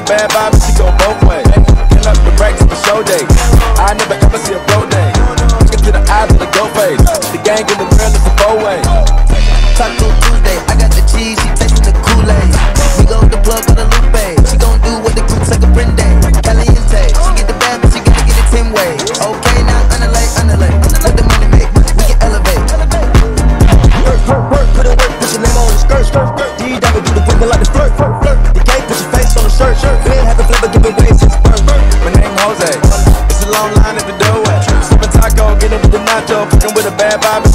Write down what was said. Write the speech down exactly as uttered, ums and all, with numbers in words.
bad vibe, she go both ways. Can up the racks for show day. I never ever see a broke day. Look into the eyes of the go face. The gang in the real is a four-way. Taco Tuesday, I got the cheese, she tasting the Kool-Aid. We go to the plug with a Lupe. She gon' do what the cooks like a Brinde. Caliente, she get the bad, but she gotta get it ten way. Okay, now underlay, underlay. Let the money make, we can elevate. Work, work, work, put in work, push your name on the skirt, skirt, skirt. D W do the work like the flirt, flirt, flirt. You can't put your face on the shirt, shirt. We ain't have a flavor, give away since birth. My name Jose, it's a long line at the doorway. Sippin' taco, getting with the nacho, fucking with a bad vibe.